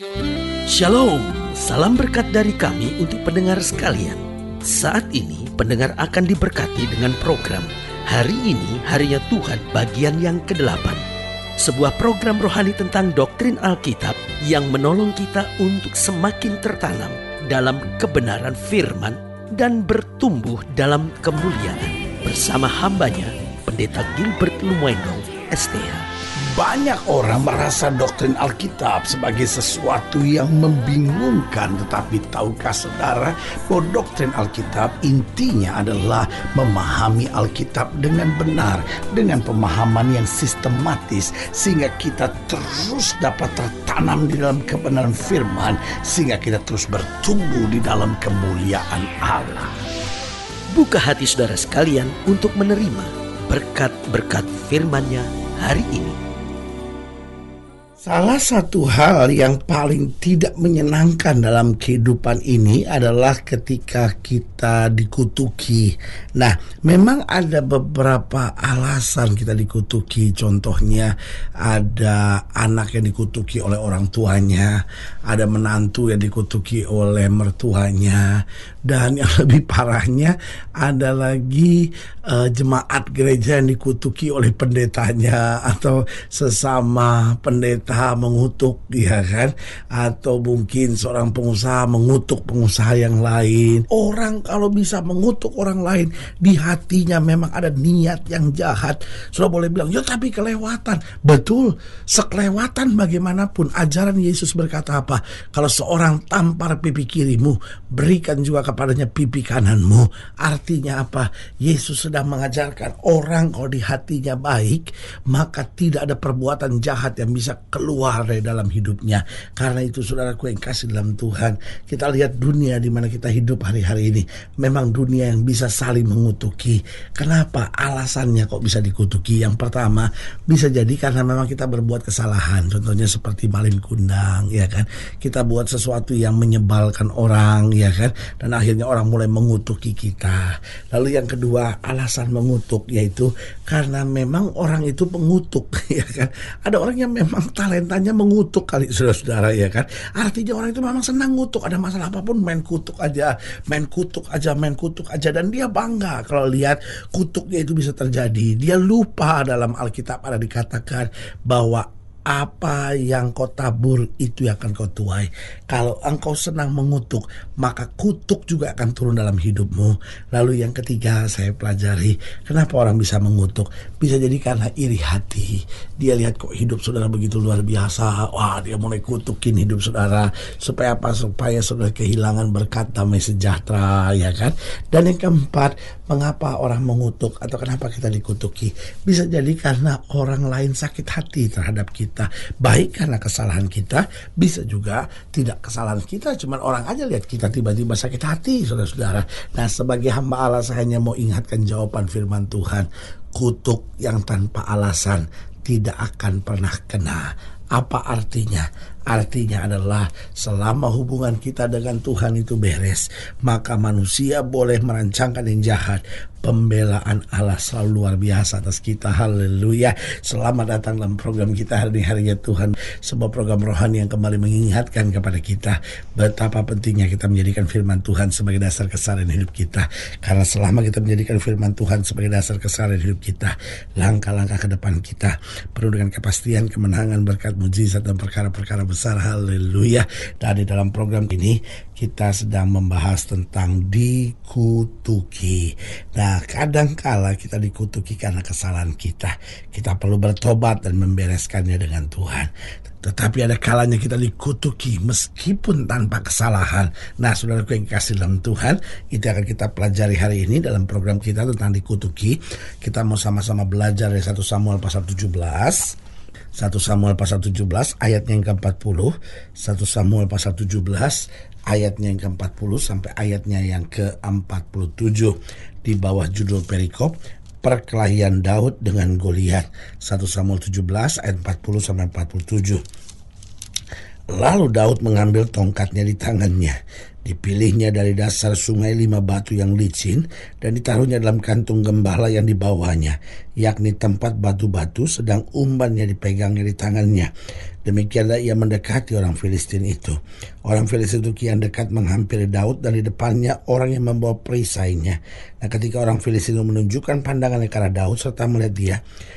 Shalom, salam berkat dari kami untuk pendengar sekalian. Saat ini pendengar akan diberkati dengan program Hari Ini Harinya Tuhan bagian yang ke-8. Sebuah program rohani tentang doktrin Alkitab yang menolong kita untuk semakin tertanam dalam kebenaran firman dan bertumbuh dalam kemuliaan. Bersama hambanya, Pendeta Gilbert Lumwendong, STH. Banyak orang merasa doktrin Alkitab sebagai sesuatu yang membingungkan. Tetapi tahukah saudara bahwa doktrin Alkitab intinya adalah memahami Alkitab dengan benar, dengan pemahaman yang sistematis, sehingga kita terus dapat tertanam di dalam kebenaran firman, sehingga kita terus bertumbuh di dalam kemuliaan Allah. Buka hati saudara sekalian untuk menerima berkat-berkat firman-Nya hari ini. Salah satu hal yang paling tidak menyenangkan dalam kehidupan ini adalah ketika kita dikutuki. Nah, memang ada beberapa alasan kita dikutuki. Contohnya ada anak yang dikutuki oleh orang tuanya, ada menantu yang dikutuki oleh mertuanya, dan yang lebih parahnya ada lagi jemaat gereja yang dikutuki oleh pendetanya atau sesama pendeta mengutuk, ya kan? Atau mungkin seorang pengusaha mengutuk pengusaha yang lain. Orang kalau bisa mengutuk orang lain, di hatinya memang ada niat yang jahat. Sudah boleh bilang, ya tapi kelewatan. Betul, sekelewatan bagaimanapun. Ajaran Yesus berkata apa? Kalau seorang tampar pipi kirimu, berikan juga kepadanya pipi kananmu. Artinya apa? Yesus sedang mengajarkan orang kalau di hatinya baik, maka tidak ada perbuatan jahat yang bisa keluar dari dalam hidupnya. Karena itu saudaraku yang kasih dalam Tuhan, kita lihat dunia di mana kita hidup hari-hari ini memang dunia yang bisa saling mengutuki. Kenapa? Alasannya kok bisa dikutuki. Yang pertama, bisa jadi karena memang kita berbuat kesalahan. Contohnya seperti malin kundang, ya kan? Kita buat sesuatu yang menyebalkan orang, ya kan? Dan akhirnya orang mulai mengutuki kita. Lalu yang kedua, alasan mengutuk yaitu karena memang orang itu pengutuk, ya kan? Ada orang yang memang talentanya mengutuk kali saudara-saudara, ya kan? Artinya orang itu memang senang ngutuk. Ada masalah apapun main kutuk aja, dan dia bangga kalau lihat kutuknya itu bisa terjadi. Dia lupa dalam Alkitab ada dikatakan bahwa apa yang kau tabur itu yang akan kau tuai. Kalau engkau senang mengutuk, maka kutuk juga akan turun dalam hidupmu. Lalu yang ketiga saya pelajari, kenapa orang bisa mengutuk? Bisa jadi karena iri hati. Dia lihat kok hidup saudara begitu luar biasa. Wah, dia mulai kutukin hidup saudara. Supaya apa? Supaya saudara kehilangan berkat damai sejahtera, ya kan? Dan yang keempat, mengapa orang mengutuk atau kenapa kita dikutuki? Bisa jadi karena orang lain sakit hati terhadap kita. Baik karena kesalahan kita, bisa juga tidak kesalahan kita, cuman orang aja lihat kita tiba-tiba sakit hati, saudara-saudara. Nah, sebagai hamba Allah saya hanya mau ingatkan jawaban firman Tuhan. Kutuk yang tanpa alasan tidak akan pernah kena. Apa artinya? Artinya adalah selama hubungan kita dengan Tuhan itu beres, maka manusia boleh merancangkan yang jahat, pembelaan Allah selalu luar biasa atas kita. Haleluya. Selamat datang dalam program kita hari ini, Harinya Tuhan, sebuah program rohani yang kembali mengingatkan kepada kita betapa pentingnya kita menjadikan firman Tuhan sebagai dasar keseharian hidup kita. Karena selama kita menjadikan firman Tuhan sebagai dasar keseharian hidup kita, langkah-langkah ke depan kita penuh dengan kepastian, kemenangan, berkat, mujizat, dan perkara-perkara besar. Haleluya. Dan di dalam program ini kita sedang membahas tentang dikutuki. Nah, kadangkala kita dikutuki karena kesalahan kita. Kita perlu bertobat dan membereskannya dengan Tuhan. Tetapi ada kalanya kita dikutuki meskipun tanpa kesalahan. Nah, saudaraku yang kasih dalam Tuhan, itu akan kita pelajari hari ini dalam program kita tentang dikutuki. Kita mau sama-sama belajar dari 1 Samuel pasal 17. 1 Samuel pasal 17 ayatnya yang ke-40. 1 Samuel pasal 17 ayatnya yang ke-40 sampai ayatnya yang ke-47. Di bawah judul perikop perkelahian Daud dengan Goliat. 1 Samuel 17 ayat 40 sampai 47. Lalu Daud mengambil tongkatnya di tangannya. Dipilihnya dari dasar sungai 5 batu yang licin dan ditaruhnya dalam kantung gembala yang dibawanya, yakni tempat batu-batu, sedang umbannya dipegangnya di tangannya. Demikianlah ia mendekati orang Filistin itu. Orang Filistin itu kian dekat menghampiri Daud dan di depannya orang yang membawa perisainya. Nah, ketika orang Filistin itu menunjukkan pandangannya ke arah Daud serta melihat dia,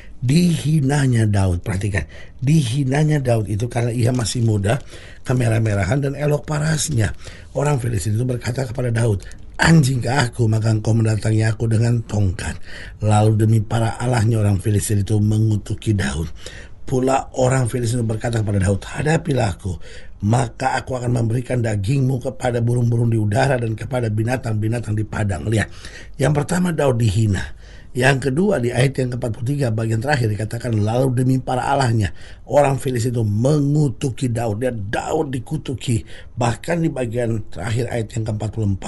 dihinanya Daud. Perhatikan, dihinanya Daud itu karena ia masih muda, kemerah-merahan dan elok parasnya. Orang Filistin itu berkata kepada Daud, anjing ke aku, maka engkau mendatangi aku dengan tongkat. Lalu demi para allahnya orang Filistin itu mengutuki Daud. Pula orang Filistin itu berkata kepada Daud, hadapilah aku, maka aku akan memberikan dagingmu kepada burung-burung di udara dan kepada binatang-binatang di padang. Lihat, yang pertama Daud dihina. Yang kedua di ayat yang ke-43 bagian terakhir dikatakan, lalu demi para allahnya orang Filistin itu mengutuki Daud. Dan Daud dikutuki. Bahkan di bagian terakhir ayat yang ke-44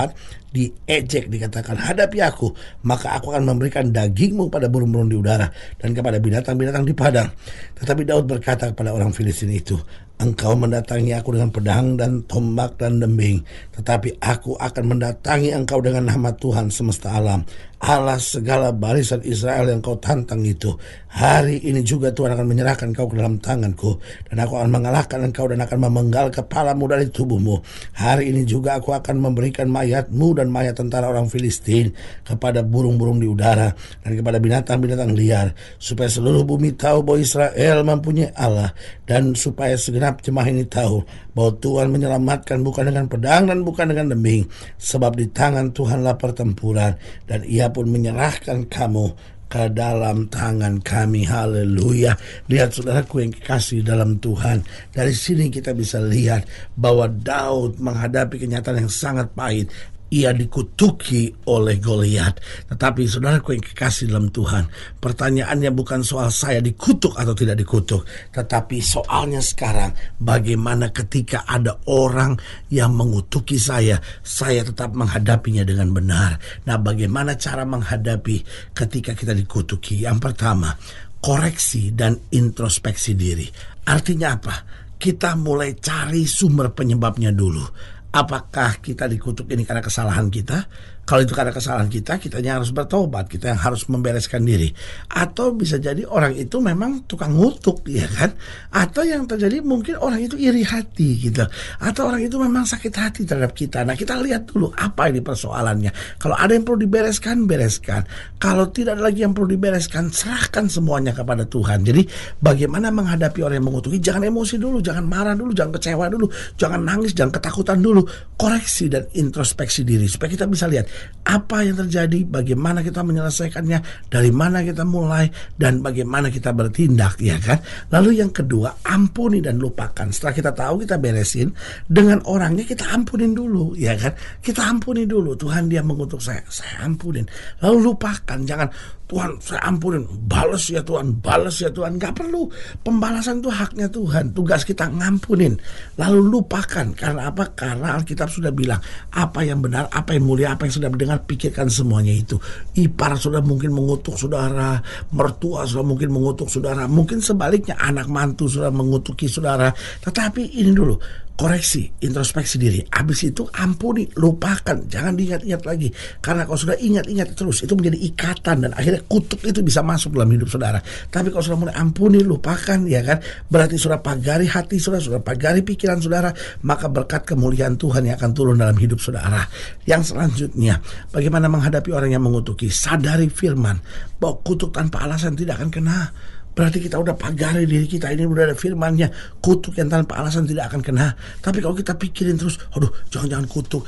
diejek, dikatakan, hadapi aku, maka aku akan memberikan dagingmu pada burung-burung di udara dan kepada binatang-binatang di padang. Tetapi Daud berkata kepada orang Filistin itu, engkau mendatangi aku dengan pedang dan tombak dan dembing, tetapi aku akan mendatangi engkau dengan nama Tuhan semesta alam, Allah segala barisan Israel yang kau tantang itu. Hari ini juga Tuhan akan menyerahkan kau ke dalam tanganku, dan aku akan mengalahkan engkau dan akan memenggal kepalamu dari tubuhmu. Hari ini juga aku akan memberikan mayatmu dan mayat tentara orang Filistin kepada burung-burung di udara dan kepada binatang-binatang liar, supaya seluruh bumi tahu bahwa Israel mempunyai Allah, dan supaya segenap jemaah ini tahu bahwa Tuhan menyelamatkan bukan dengan pedang dan bukan dengan dembing, sebab di tangan Tuhanlah pertempuran, dan ia pun menyerahkan kamu ke dalam tangan kami. Haleluya. Lihat saudaraku yang kekasih dalam Tuhan, dari sini kita bisa lihat bahwa Daud menghadapi kenyataan yang sangat pahit. Ia dikutuki oleh Goliat. Tetapi saudaraku yang kekasih dalam Tuhan, pertanyaannya bukan soal saya dikutuk atau tidak dikutuk, tetapi soalnya sekarang, bagaimana ketika ada orang yang mengutuki saya tetap menghadapinya dengan benar. Nah, bagaimana cara menghadapi ketika kita dikutuki? Yang pertama, koreksi dan introspeksi diri. Artinya apa? Kita mulai cari sumber penyebabnya dulu. Apakah kita dikutuk ini karena kesalahan kita? Kalau itu karena kesalahan kita, kitanya harus bertobat, kita yang harus membereskan diri. Atau bisa jadi orang itu memang tukang ngutuk, ya kan? Atau yang terjadi mungkin orang itu iri hati gitu. Atau orang itu memang sakit hati terhadap kita. Nah, kita lihat dulu apa ini persoalannya. Kalau ada yang perlu dibereskan, bereskan. Kalau tidak ada lagi yang perlu dibereskan, serahkan semuanya kepada Tuhan. Jadi bagaimana menghadapi orang yang mengutuki? Jangan emosi dulu, jangan marah dulu, jangan kecewa dulu, jangan nangis, jangan ketakutan dulu. Koreksi dan introspeksi diri supaya kita bisa lihat apa yang terjadi, bagaimana kita menyelesaikannya, dari mana kita mulai, dan bagaimana kita bertindak, ya kan? Lalu yang kedua, ampuni dan lupakan. Setelah kita tahu, kita beresin dengan orangnya, kita ampunin dulu, ya kan? Kita ampuni dulu. Tuhan, dia mengutuk saya ampunin. Lalu lupakan, jangan Tuhan saya ampunin, balas ya Tuhan, balas ya Tuhan. Gak perlu, pembalasan itu haknya Tuhan. Tugas kita ngampunin, lalu lupakan. Karena apa? Karena Alkitab sudah bilang, apa yang benar, apa yang mulia, apa yang sudah mendengar, pikirkan semuanya itu. Ipar sudah mungkin mengutuk saudara, mertua sudah mungkin mengutuk saudara, mungkin sebaliknya anak mantu sudah mengutuki saudara. Tetapi ini dulu, koreksi, introspeksi diri. Habis itu ampuni, lupakan, jangan diingat-ingat lagi. Karena kalau sudah ingat-ingat terus, itu menjadi ikatan dan akhirnya kutuk itu bisa masuk dalam hidup saudara. Tapi kalau sudah mulai ampuni, lupakan, ya kan, berarti sudah pagari hati saudara, sudah pagari pikiran saudara, maka berkat kemuliaan Tuhan yang akan turun dalam hidup saudara. Yang selanjutnya, bagaimana menghadapi orang yang mengutuki? Sadari firman bahwa kutuk tanpa alasan tidak akan kena. Berarti kita udah pagari diri kita, ini udah ada firmannya, kutuk yang tanpa alasan tidak akan kena. Tapi kalau kita pikirin terus, aduh, jangan-jangan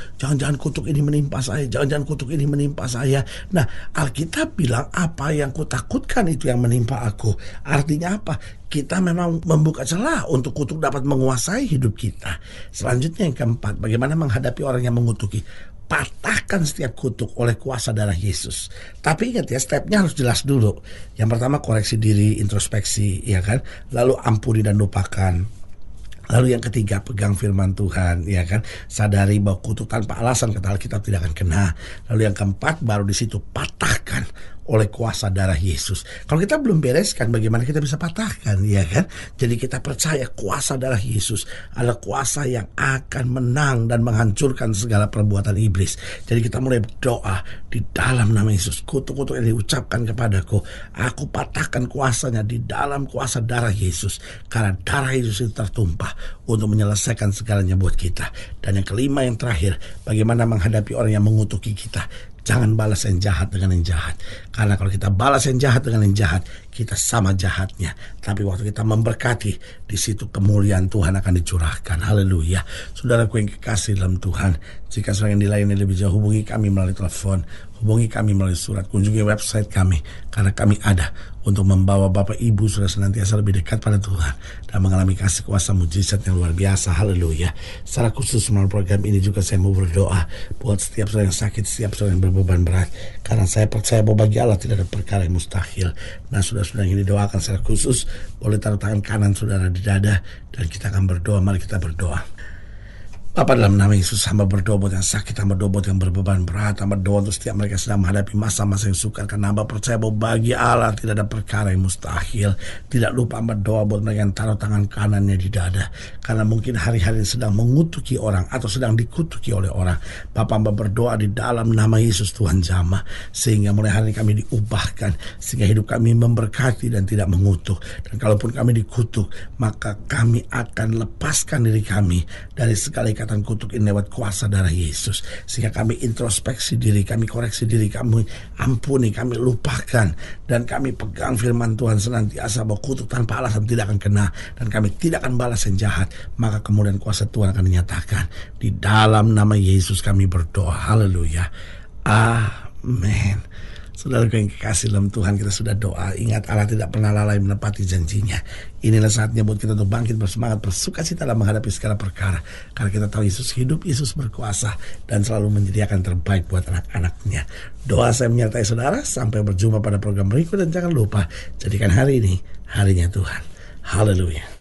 kutuk ini menimpa saya, jangan-jangan kutuk ini menimpa saya. Nah, Alkitab bilang apa yang kutakutkan itu yang menimpa aku. Artinya apa? Kita memang membuka celah untuk kutuk dapat menguasai hidup kita. Selanjutnya yang keempat, bagaimana menghadapi orang yang mengutuki? Patahkan setiap kutuk oleh kuasa darah Yesus. Tapi ingat ya, stepnya harus jelas dulu. Yang pertama, koreksi diri, introspeksi, ya kan? Lalu ampuni dan lupakan. Lalu yang ketiga, pegang firman Tuhan, ya kan? Sadari bahwa kutuk tanpa alasan kata Alkitab tidak akan kena. Lalu yang keempat, baru di situ patahkan oleh kuasa darah Yesus. Kalau kita belum bereskan, bagaimana kita bisa patahkan, ya kan? Jadi kita percaya kuasa darah Yesus adalah kuasa yang akan menang dan menghancurkan segala perbuatan iblis. Jadi kita mulai berdoa di dalam nama Yesus. Kutuk-kutuk yang diucapkan kepadaku, aku patahkan kuasanya di dalam kuasa darah Yesus. Karena darah Yesus itu tertumpah untuk menyelesaikan segalanya buat kita. Dan yang kelima, yang terakhir, bagaimana menghadapi orang yang mengutuki kita. Jangan balas yang jahat dengan yang jahat. Karena kalau kita balas yang jahat dengan yang jahat, kita sama jahatnya. Tapi waktu kita memberkati, di situ kemuliaan Tuhan akan dicurahkan. Haleluya. Saudaraku yang kekasih dalam Tuhan, jika saudara yang dilayani lebih jauh, hubungi kami melalui telepon, hubungi kami melalui surat, kunjungi website kami. Karena kami ada untuk membawa Bapak Ibu sudah senantiasa lebih dekat pada Tuhan dan mengalami kasih kuasa mujizat yang luar biasa. Haleluya. Secara khusus melalui program ini juga saya mau berdoa buat setiap saudara yang sakit, setiap saudara yang berbeban berat. Karena saya percaya bahwa bagi Allah tidak ada perkara yang mustahil. Nah, saudara-saudara yang didoakan secara khusus, boleh taruh tangan kanan saudara di dada dan kita akan berdoa. Mari kita berdoa. Bapa, dalam nama Yesus, hamba berdoa buat yang sakit, hamba berdoa buat yang berbeban berat, hamba berdoa untuk setiap mereka sedang menghadapi masa-masa yang sukar, karena hamba percaya bahwa bagi Allah tidak ada perkara yang mustahil. Tidak lupa hamba berdoa buat mereka yang taruh tangan kanannya di dada, karena mungkin hari-hari sedang mengutuki orang atau sedang dikutuki oleh orang. Bapa, hamba berdoa di dalam nama Yesus, Tuhan jamah, sehingga mulai hari ini kami diubahkan, sehingga hidup kami memberkati dan tidak mengutuk. Dan kalaupun kami dikutuk, maka kami akan lepaskan diri kami dari segala ikatan kutuk ini lewat kuasa darah Yesus. Sehingga kami introspeksi diri, kami koreksi diri, kami ampuni, kami lupakan, dan kami pegang firman Tuhan senantiasa bahwa kutuk tanpa alasan tidak akan kena, dan kami tidak akan balas yang jahat. Maka kemudian kuasa Tuhan akan dinyatakan. Di dalam nama Yesus kami berdoa. Haleluya. Amin. Saudara yang kekasih dalam Tuhan, kita sudah doa. Ingat, Allah tidak pernah lalai menepati janjinya. Inilah saatnya buat kita untuk bangkit bersemangat, bersukacita dalam menghadapi segala perkara. Karena kita tahu Yesus hidup, Yesus berkuasa, dan selalu menyediakan terbaik buat anak-anaknya. Doa saya menyertai saudara. Sampai berjumpa pada program berikut. Dan jangan lupa, jadikan hari ini harinya Tuhan. Haleluya.